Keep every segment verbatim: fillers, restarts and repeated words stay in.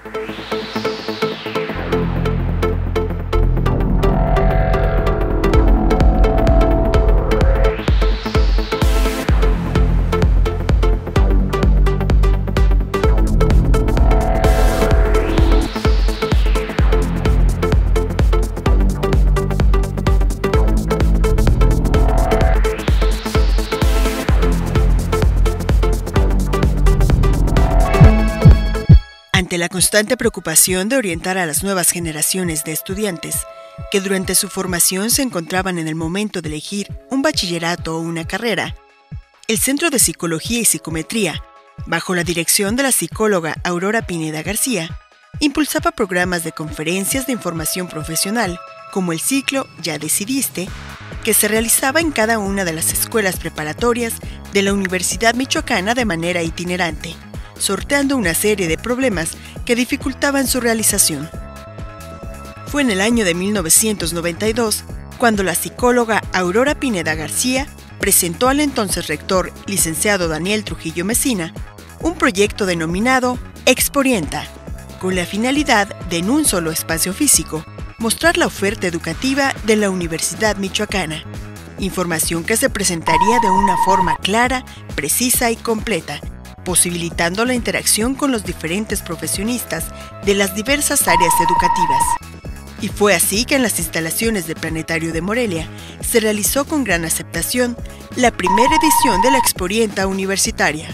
Ante la constante preocupación de orientar a las nuevas generaciones de estudiantes, que durante su formación se encontraban en el momento de elegir un bachillerato o una carrera, el Centro de Psicología y Psicometría, bajo la dirección de la psicóloga Aurora Pineda García, impulsaba programas de conferencias de información profesional, como el ciclo Ya Decidiste, que se realizaba en cada una de las escuelas preparatorias de la Universidad Michoacana de manera itinerante, sorteando una serie de problemas que dificultaban su realización. Fue en el año de mil novecientos noventa y dos cuando la psicóloga Aurora Pineda García presentó al entonces rector, licenciado Daniel Trujillo Mesina, un proyecto denominado Exporienta, con la finalidad de, en un solo espacio físico, mostrar la oferta educativa de la Universidad Michoacana, información que se presentaría de una forma clara, precisa y completa, posibilitando la interacción con los diferentes profesionistas de las diversas áreas educativas. Y fue así que en las instalaciones del Planetario de Morelia se realizó con gran aceptación la primera edición de la Exporienta Universitaria.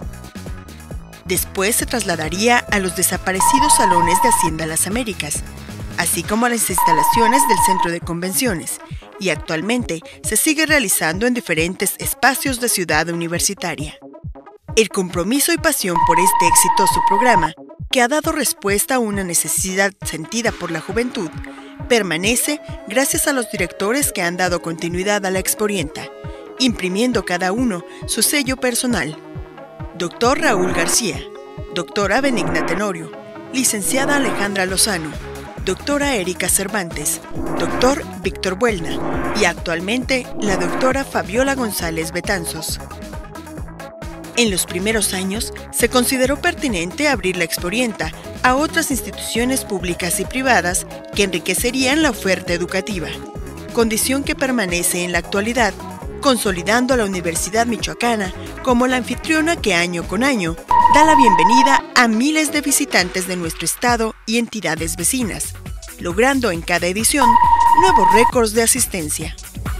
Después se trasladaría a los desaparecidos salones de Hacienda Las Américas, así como a las instalaciones del Centro de Convenciones, y actualmente se sigue realizando en diferentes espacios de Ciudad Universitaria. El compromiso y pasión por este exitoso programa, que ha dado respuesta a una necesidad sentida por la juventud, permanece gracias a los directores que han dado continuidad a la Exporienta, imprimiendo cada uno su sello personal. Doctor Raúl García, doctora Benigna Tenorio, licenciada Alejandra Lozano, doctora Erika Cervantes, doctor Víctor Buelna y actualmente la doctora Fabiola González Betanzos. En los primeros años, se consideró pertinente abrir la Exporienta a otras instituciones públicas y privadas que enriquecerían la oferta educativa, condición que permanece en la actualidad, consolidando a la Universidad Michoacana como la anfitriona que año con año da la bienvenida a miles de visitantes de nuestro estado y entidades vecinas, logrando en cada edición nuevos récords de asistencia.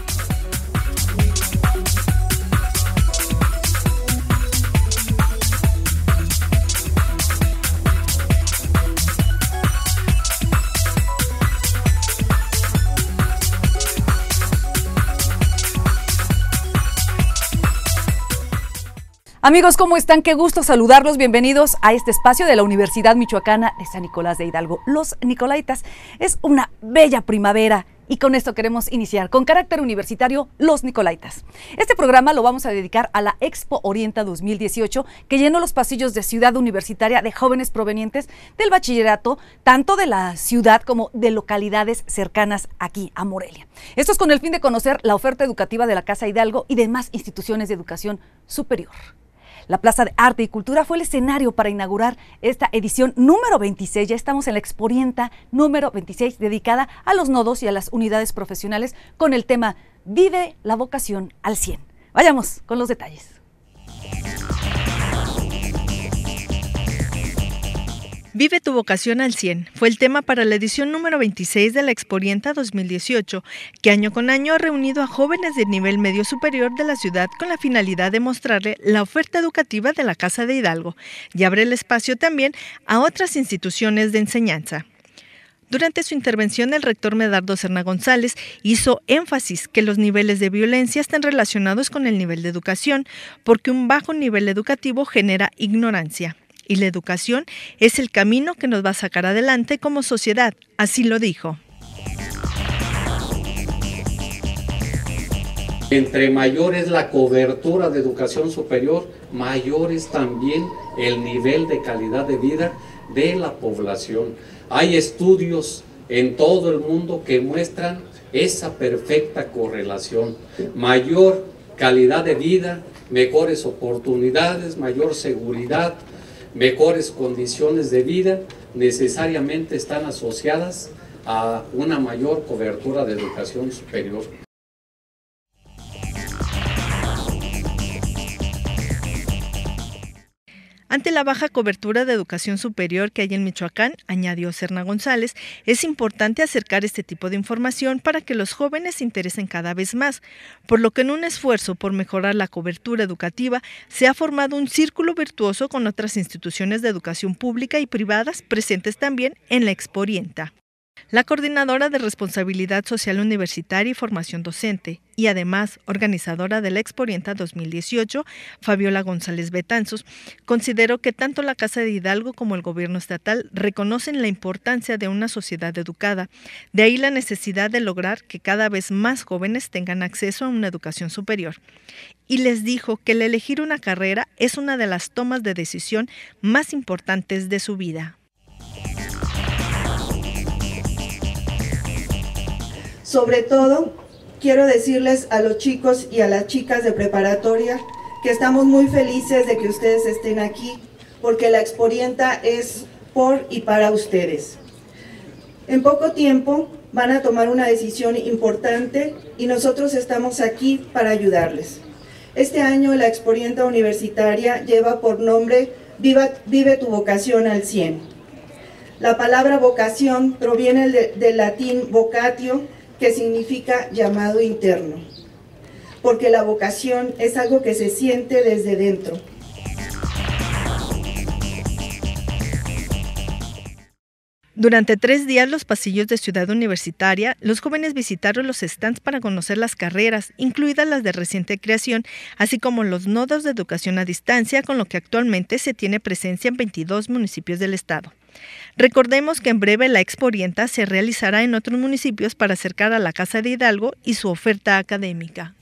Amigos, ¿cómo están? Qué gusto saludarlos. Bienvenidos a este espacio de la Universidad Michoacana de San Nicolás de Hidalgo. Los Nicolaitas, es una bella primavera y con esto queremos iniciar con carácter universitario Los Nicolaitas. Este programa lo vamos a dedicar a la Expo Orienta dos mil dieciocho, que llenó los pasillos de Ciudad Universitaria de jóvenes provenientes del bachillerato, tanto de la ciudad como de localidades cercanas aquí a Morelia. Esto es con el fin de conocer la oferta educativa de la Casa Hidalgo y demás instituciones de educación superior. La Plaza de Arte y Cultura fue el escenario para inaugurar esta edición número veintiséis. Ya estamos en la Exporienta número veintiséis, dedicada a los nodos y a las unidades profesionales con el tema Vive la vocación al cien. Vayamos con los detalles. Vive tu vocación al cien fue el tema para la edición número veintiséis de la Exporienta dos mil dieciocho, que año con año ha reunido a jóvenes de nivel medio superior de la ciudad con la finalidad de mostrarle la oferta educativa de la Casa de Hidalgo y abre el espacio también a otras instituciones de enseñanza. Durante su intervención, el rector Medardo Serna González hizo énfasis que los niveles de violencia están relacionados con el nivel de educación, porque un bajo nivel educativo genera ignorancia. Y la educación es el camino que nos va a sacar adelante como sociedad, así lo dijo. Entre mayor es la cobertura de educación superior, mayor es también el nivel de calidad de vida de la población. Hay estudios en todo el mundo que muestran esa perfecta correlación. Mayor calidad de vida, mejores oportunidades, mayor seguridad, mejores condiciones de vida necesariamente están asociadas a una mayor cobertura de educación superior. Ante la baja cobertura de educación superior que hay en Michoacán, añadió Serna González, es importante acercar este tipo de información para que los jóvenes se interesen cada vez más, por lo que en un esfuerzo por mejorar la cobertura educativa se ha formado un círculo virtuoso con otras instituciones de educación pública y privadas presentes también en la Expo Orienta. La coordinadora de Responsabilidad Social Universitaria y Formación Docente y además organizadora de la Expo Orienta dos mil dieciocho, Fabiola González Betanzos, consideró que tanto la Casa de Hidalgo como el gobierno estatal reconocen la importancia de una sociedad educada. De ahí la necesidad de lograr que cada vez más jóvenes tengan acceso a una educación superior. Y les dijo que el elegir una carrera es una de las tomas de decisión más importantes de su vida. Sobre todo, quiero decirles a los chicos y a las chicas de preparatoria que estamos muy felices de que ustedes estén aquí, porque la Expo Orienta es por y para ustedes. En poco tiempo van a tomar una decisión importante y nosotros estamos aquí para ayudarles. Este año la Expo Orienta Universitaria lleva por nombre Viva, Vive tu vocación al cien. La palabra vocación proviene de, del latín vocatio, que significa llamado interno, porque la vocación es algo que se siente desde dentro. Durante tres días los pasillos de Ciudad Universitaria, los jóvenes visitaron los stands para conocer las carreras, incluidas las de reciente creación, así como los nodos de educación a distancia, con lo que actualmente se tiene presencia en veintidós municipios del estado. Recordemos que en breve la Expo Orienta se realizará en otros municipios para acercar a la Casa de Hidalgo y su oferta académica.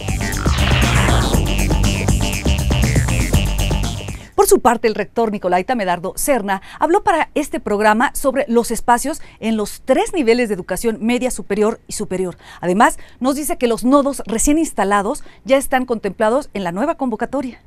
Por su parte, el rector Nicolaita Medardo Serna habló para este programa sobre los espacios en los tres niveles de educación media, superior y superior. Además, nos dice que los nodos recién instalados ya están contemplados en la nueva convocatoria.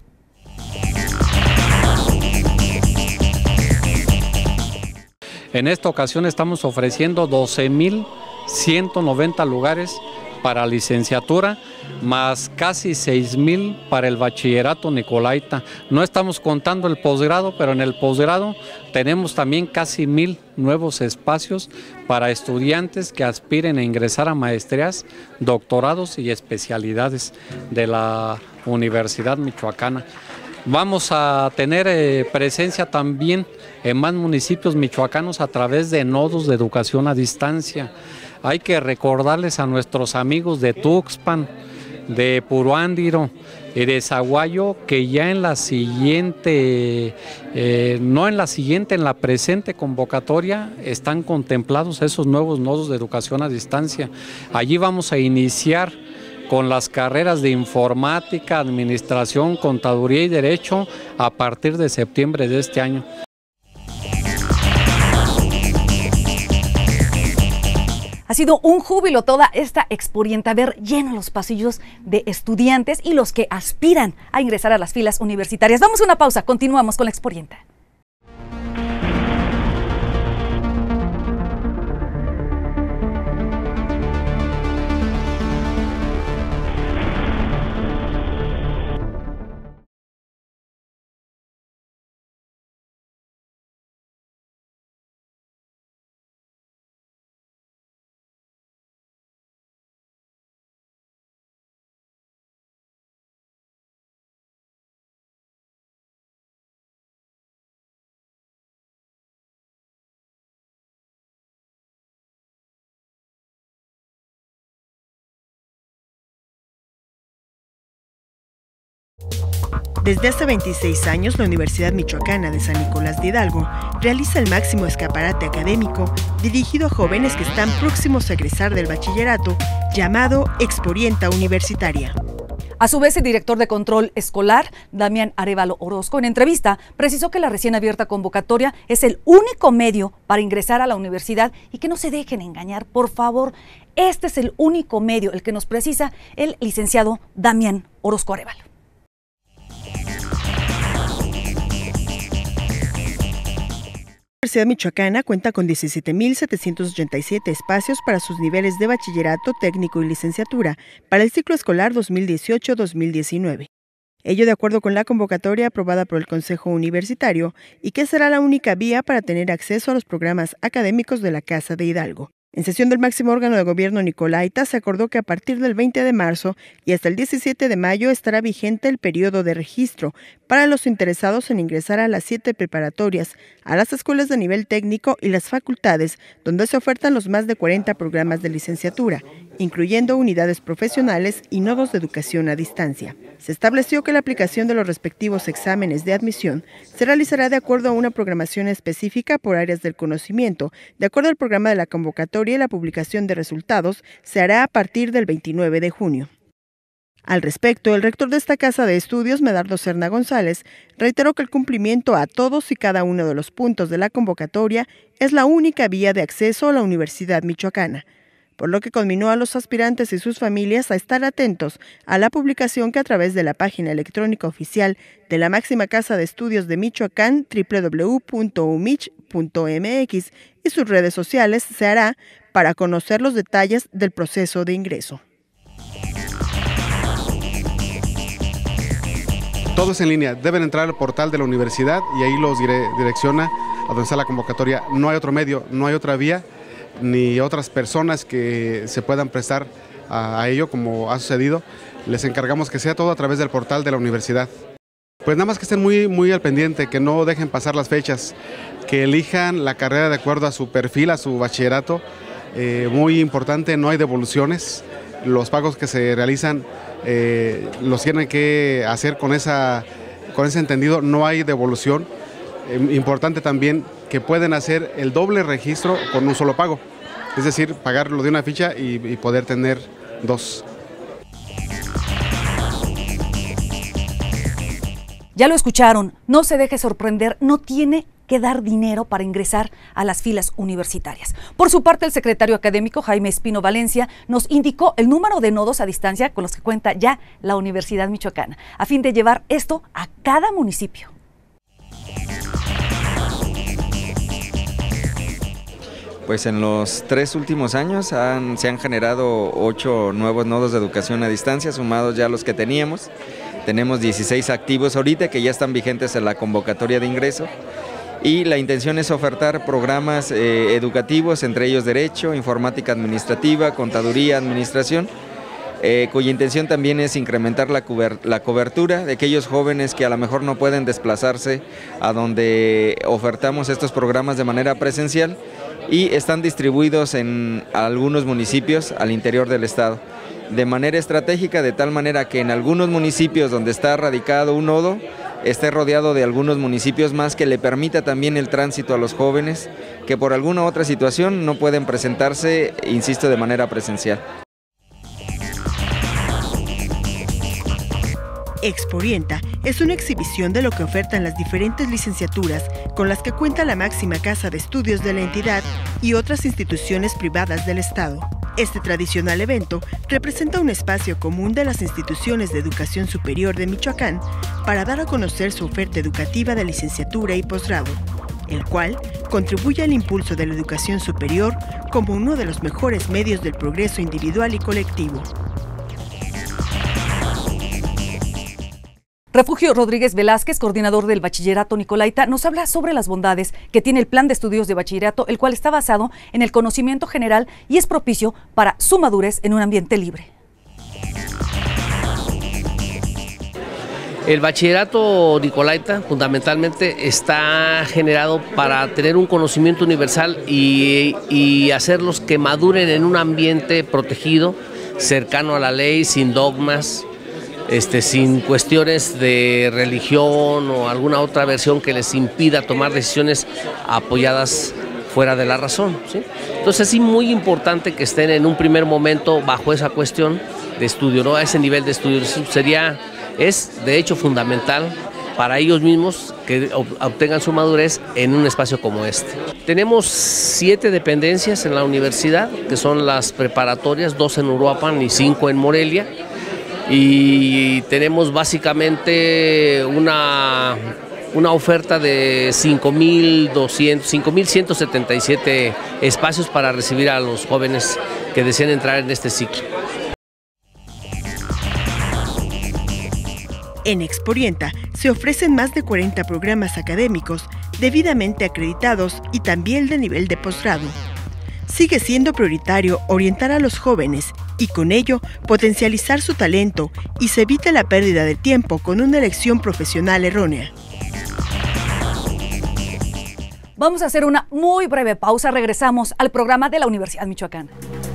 En esta ocasión estamos ofreciendo doce mil ciento noventa lugares para licenciatura, más casi seis mil para el bachillerato Nicolaita. No estamos contando el posgrado, pero en el posgrado tenemos también casi mil nuevos espacios para estudiantes que aspiren a ingresar a maestrías, doctorados y especialidades de la Universidad Michoacana. Vamos a tener eh, presencia también en más municipios michoacanos a través de nodos de educación a distancia. Hay que recordarles a nuestros amigos de Tuxpan, de Puruándiro y de Zaguayo que ya en la siguiente, eh, no en la siguiente, en la presente convocatoria están contemplados esos nuevos nodos de educación a distancia. Allí vamos a iniciar con las carreras de informática, administración, contaduría y derecho a partir de septiembre de este año. Ha sido un júbilo toda esta Expo Orienta, ver llenos los pasillos de estudiantes y los que aspiran a ingresar a las filas universitarias. Vamos a una pausa, continuamos con la Expo Orienta. Desde hace veintiséis años, la Universidad Michoacana de San Nicolás de Hidalgo realiza el máximo escaparate académico dirigido a jóvenes que están próximos a egresar del bachillerato, llamado Expo Orienta Universitaria. A su vez, el director de control escolar, Damián Arevalo Orozco, en entrevista precisó que la recién abierta convocatoria es el único medio para ingresar a la universidad y que no se dejen engañar, por favor. Este es el único medio, el que nos precisa el licenciado Damián Orozco Arevalo. Universidad Michoacana cuenta con diecisiete mil setecientos ochenta y siete espacios para sus niveles de bachillerato, técnico y licenciatura para el ciclo escolar dos mil dieciocho dos mil diecinueve. Ello de acuerdo con la convocatoria aprobada por el Consejo Universitario y que será la única vía para tener acceso a los programas académicos de la Casa de Hidalgo. En sesión del máximo órgano de gobierno nicolaita se acordó que a partir del veinte de marzo y hasta el diecisiete de mayo estará vigente el periodo de registro para los interesados en ingresar a las siete preparatorias, a las escuelas de nivel técnico y las facultades, donde se ofertan los más de cuarenta programas de licenciatura, incluyendo unidades profesionales y nodos de educación a distancia. Se estableció que la aplicación de los respectivos exámenes de admisión se realizará de acuerdo a una programación específica por áreas del conocimiento. De acuerdo al programa de la convocatoria, la publicación de resultados se hará a partir del veintinueve de junio. Al respecto, el rector de esta casa de estudios, Medardo Serna González, reiteró que el cumplimiento a todos y cada uno de los puntos de la convocatoria es la única vía de acceso a la Universidad Michoacana, por lo que conminó a los aspirantes y sus familias a estar atentos a la publicación que a través de la página electrónica oficial de la máxima casa de estudios de Michoacán, doble u doble u doble u punto u mich punto m x, y sus redes sociales se hará para conocer los detalles del proceso de ingreso. Todo es en línea, deben entrar al portal de la universidad y ahí los dire direcciona a donde está la convocatoria. No hay otro medio, no hay otra vía, ni otras personas que se puedan prestar a, a ello como ha sucedido. Les encargamos que sea todo a través del portal de la universidad. Pues nada más que estén muy, muy al pendiente, que no dejen pasar las fechas, que elijan la carrera de acuerdo a su perfil, a su bachillerato. Eh, muy importante, no hay devoluciones. Los pagos que se realizan eh, los tienen que hacer con, esa, con ese entendido, no hay devolución. Eh, importante también que pueden hacer el doble registro con un solo pago, es decir, pagarlo de una ficha y, y poder tener dos. Ya lo escucharon, no se deje sorprender, no tiene que dar dinero para ingresar a las filas universitarias. Por su parte, el secretario académico Jaime Espino Valencia nos indicó el número de nodos a distancia con los que cuenta ya la Universidad Michoacana, a fin de llevar esto a cada municipio. Pues en los tres últimos años han, se han generado ocho nuevos nodos de educación a distancia, sumados ya a los que teníamos. Tenemos dieciséis activos ahorita que ya están vigentes en la convocatoria de ingreso. Y la intención es ofertar programas eh, educativos, entre ellos Derecho, Informática Administrativa, Contaduría, Administración, eh, cuya intención también es incrementar la, la cobertura de aquellos jóvenes que a lo mejor no pueden desplazarse a donde ofertamos estos programas de manera presencial y están distribuidos en algunos municipios al interior del estado, de manera estratégica, de tal manera que en algunos municipios donde está radicado un nodo, esté rodeado de algunos municipios más que le permita también el tránsito a los jóvenes que por alguna otra situación no pueden presentarse, insisto, de manera presencial. Exporienta es una exhibición de lo que ofertan las diferentes licenciaturas con las que cuenta la máxima casa de estudios de la entidad y otras instituciones privadas del Estado. Este tradicional evento representa un espacio común de las instituciones de educación superior de Michoacán para dar a conocer su oferta educativa de licenciatura y posgrado, el cual contribuye al impulso de la educación superior como uno de los mejores medios del progreso individual y colectivo. Refugio Rodríguez Velázquez, coordinador del Bachillerato Nicolaita, nos habla sobre las bondades que tiene el plan de estudios de bachillerato, el cual está basado en el conocimiento general y es propicio para su madurez en un ambiente libre. El bachillerato Nicolaita fundamentalmente está generado para tener un conocimiento universal y, y hacerlos que maduren en un ambiente protegido, cercano a la ley, sin dogmas, Este, sin cuestiones de religión o alguna otra versión que les impida tomar decisiones apoyadas fuera de la razón, ¿sí? Entonces sí, muy importante que estén en un primer momento bajo esa cuestión de estudio, ¿no? A ese nivel de estudio. Eso sería, es de hecho fundamental para ellos mismos que obtengan su madurez en un espacio como este. Tenemos siete dependencias en la universidad, que son las preparatorias, dos en Uruapan y cinco en Morelia. Y tenemos básicamente una una oferta de cinco mil doscientos, cinco mil ciento setenta y siete espacios para recibir a los jóvenes que deseen entrar en este ciclo. En Exporienta se ofrecen más de cuarenta programas académicos debidamente acreditados y también de nivel de posgrado. Sigue siendo prioritario orientar a los jóvenes y con ello potencializar su talento y se evita la pérdida de tiempo con una elección profesional errónea. Vamos a hacer una muy breve pausa. Regresamos al programa de la Universidad Michoacana.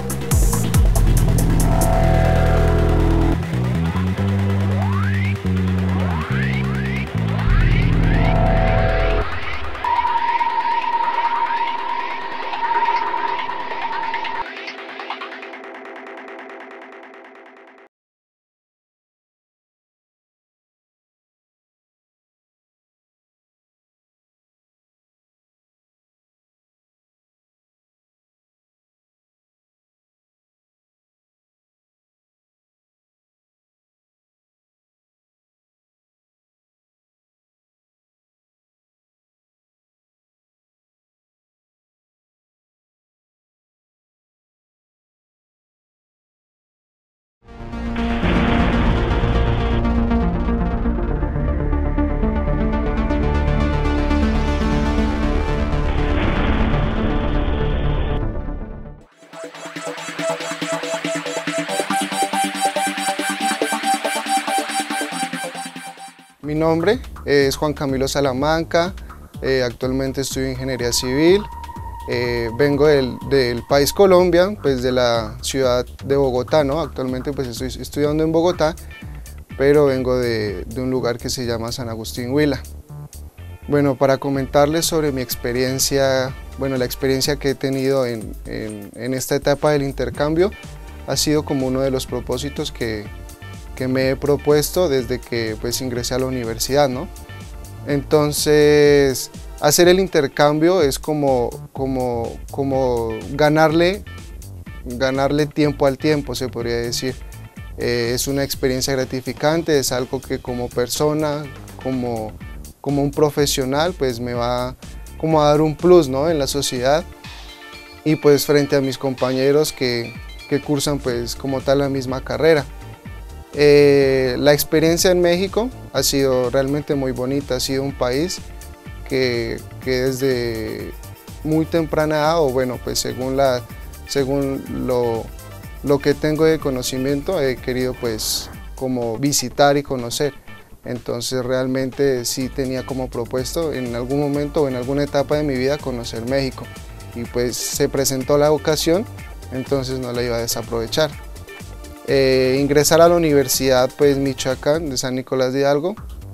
Mi nombre es Juan Camilo Salamanca, eh, actualmente estudio Ingeniería Civil, eh, vengo del, del país Colombia, pues de la ciudad de Bogotá, ¿no? Actualmente pues estoy estudiando en Bogotá, pero vengo de, de un lugar que se llama San Agustín Huila. Bueno, para comentarles sobre mi experiencia, bueno, la experiencia que he tenido en, en, en esta etapa del intercambio ha sido como uno de los propósitos que, que me he propuesto desde que pues ingresé a la universidad, ¿no? Entonces, hacer el intercambio es como, como, como ganarle, ganarle tiempo al tiempo, se podría decir. Eh, es una experiencia gratificante, es algo que como persona, como, como un profesional, pues me va como a dar un plus, ¿no? En la sociedad y pues frente a mis compañeros que, que cursan pues como tal la misma carrera. Eh, la experiencia en México ha sido realmente muy bonita, ha sido un país que, que desde muy temprana edad, o bueno, pues según, la, según lo, lo que tengo de conocimiento, he querido pues como visitar y conocer. Entonces realmente sí tenía como propuesto en algún momento o en alguna etapa de mi vida conocer México. Y pues se presentó la ocasión, entonces no la iba a desaprovechar. Eh, ingresar a la Universidad pues Michoacán de San Nicolás de Hidalgo,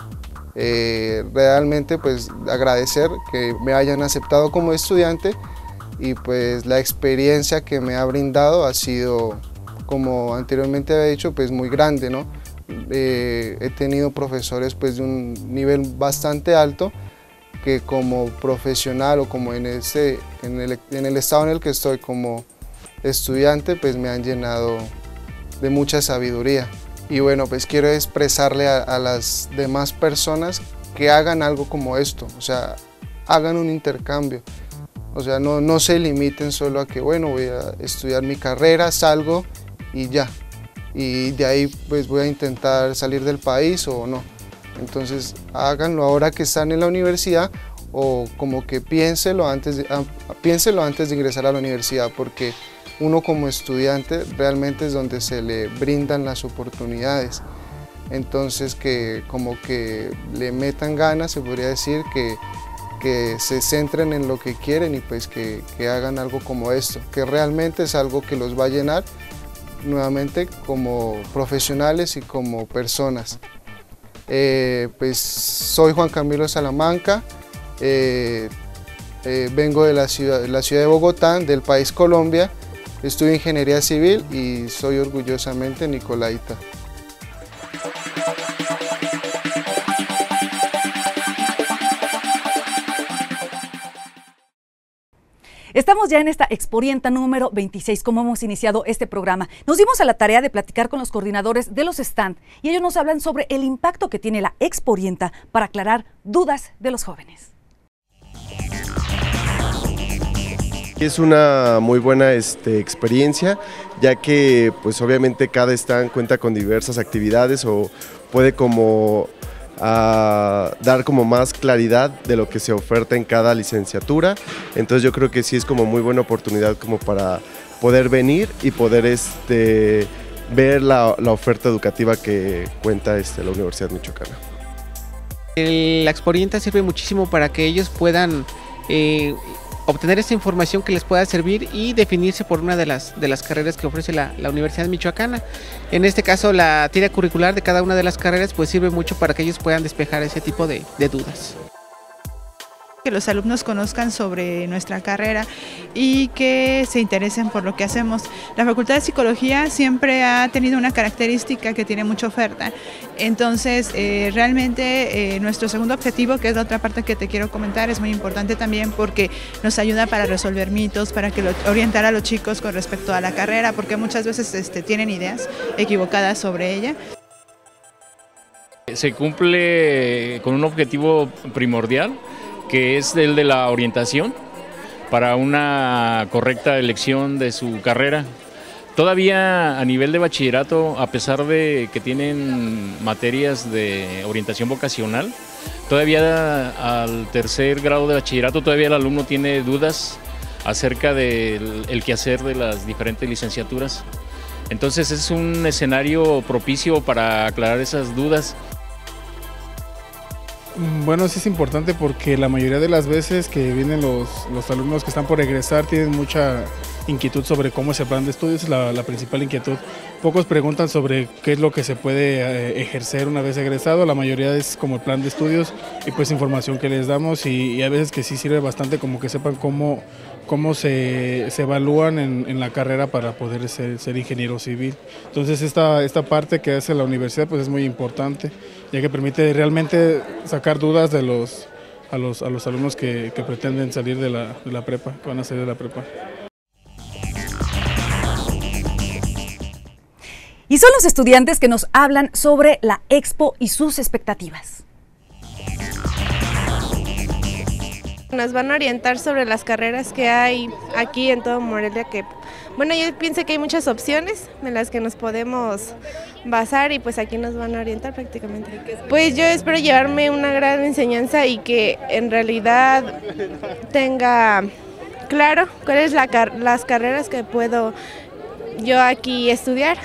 eh, realmente pues agradecer que me hayan aceptado como estudiante y pues la experiencia que me ha brindado ha sido, como anteriormente había dicho, pues muy grande, ¿no? Eh, he tenido profesores pues de un nivel bastante alto que como profesional o como en, este, en, el, en el estado en el que estoy como estudiante pues me han llenado de mucha sabiduría. Y bueno, pues quiero expresarle a, a las demás personas que hagan algo como esto, o sea, hagan un intercambio, o sea, no, no se limiten solo a que, bueno, voy a estudiar mi carrera, salgo y ya, y de ahí pues voy a intentar salir del país o no. Entonces háganlo ahora que están en la universidad o como que piénselo antes de, piénselo antes de ingresar a la universidad, porque uno como estudiante realmente es donde se le brindan las oportunidades. Entonces que como que le metan ganas, se podría decir, que, que se centren en lo que quieren y pues que, que hagan algo como esto, que realmente es algo que los va a llenar nuevamente como profesionales y como personas. Eh, pues soy Juan Camilo Salamanca, eh, eh, vengo de la ciudad, de la ciudad de Bogotá, del país Colombia. Estudio Ingeniería Civil y soy orgullosamente nicolaita. Estamos ya en esta Exporienta número veintiséis, como hemos iniciado este programa. Nos dimos a la tarea de platicar con los coordinadores de los stand y ellos nos hablan sobre el impacto que tiene la Exporienta para aclarar dudas de los jóvenes. Es una muy buena este, experiencia, ya que pues obviamente cada stand cuenta con diversas actividades o puede como a dar como más claridad de lo que se oferta en cada licenciatura. Entonces yo creo que sí es como muy buena oportunidad como para poder venir y poder este, ver la, la oferta educativa que cuenta este, la Universidad Michoacana. La Exporienta sirve muchísimo para que ellos puedan eh, obtener esa información que les pueda servir y definirse por una de las, de las carreras que ofrece la, la Universidad Michoacana. En este caso, la tira curricular de cada una de las carreras pues sirve mucho para que ellos puedan despejar ese tipo de, de dudas. Que los alumnos conozcan sobre nuestra carrera y que se interesen por lo que hacemos. La Facultad de Psicología siempre ha tenido una característica que tiene mucha oferta. Entonces, eh, realmente eh, nuestro segundo objetivo, que es la otra parte que te quiero comentar, es muy importante también porque nos ayuda para resolver mitos, para que lo, orientar a los chicos con respecto a la carrera, porque muchas veces este, tienen ideas equivocadas sobre ella. Se cumple con un objetivo primordial, que es el de la orientación para una correcta elección de su carrera. Todavía a nivel de bachillerato, a pesar de que tienen materias de orientación vocacional, todavía al tercer grado de bachillerato todavía el alumno tiene dudas acerca del el quehacer de las diferentes licenciaturas. Entonces es un escenario propicio para aclarar esas dudas. Bueno, sí es importante porque la mayoría de las veces que vienen los, los alumnos que están por egresar tienen mucha inquietud sobre cómo es el plan de estudios, es la, la principal inquietud. Pocos preguntan sobre qué es lo que se puede eh, ejercer una vez egresado, la mayoría es como el plan de estudios y pues información que les damos y, y a veces que sí sirve bastante como que sepan cómo, cómo se, se evalúan en, en la carrera para poder ser, ser ingeniero civil. Entonces esta, esta parte que hace la universidad pues es muy importante, ya que permite realmente sacar dudas de los, a, los, a los alumnos que, que pretenden salir de la, de la prepa, que van a salir de la prepa. Y son los estudiantes que nos hablan sobre la Expo y sus expectativas. Nos van a orientar sobre las carreras que hay aquí en todo Morelia, que bueno, yo pienso que hay muchas opciones en las que nos podemos basar y pues aquí nos van a orientar prácticamente. Pues yo espero llevarme una gran enseñanza y que en realidad tenga claro cuáles son la, las carreras que puedo yo aquí estudiar.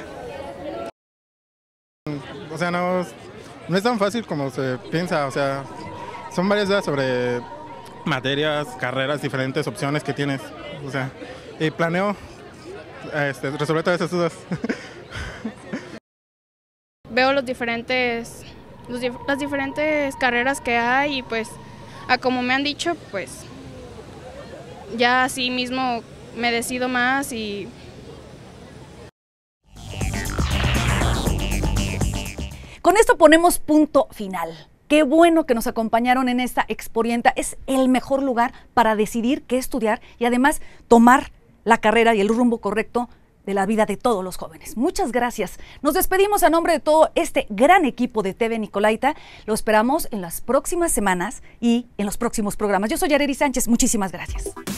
O sea, no, no es tan fácil como se piensa, o sea, son varias dudas sobre materias, carreras, diferentes opciones que tienes, o sea, y planeo este, resolver todas esas dudas. Veo los diferentes, los, las diferentes carreras que hay y pues, a como me han dicho, pues, ya así mismo me decido más y... Con esto ponemos punto final. Qué bueno que nos acompañaron en esta Exporienta. Es el mejor lugar para decidir qué estudiar y además tomar la carrera y el rumbo correcto de la vida de todos los jóvenes. Muchas gracias. Nos despedimos a nombre de todo este gran equipo de T V Nicolaita. Lo esperamos en las próximas semanas y en los próximos programas. Yo soy Arely Sánchez. Muchísimas gracias.